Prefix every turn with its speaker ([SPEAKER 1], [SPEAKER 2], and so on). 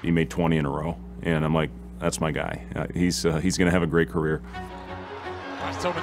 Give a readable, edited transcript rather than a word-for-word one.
[SPEAKER 1] He made 20 in a row, and I'm like, that's my guy. He's going to have a great career.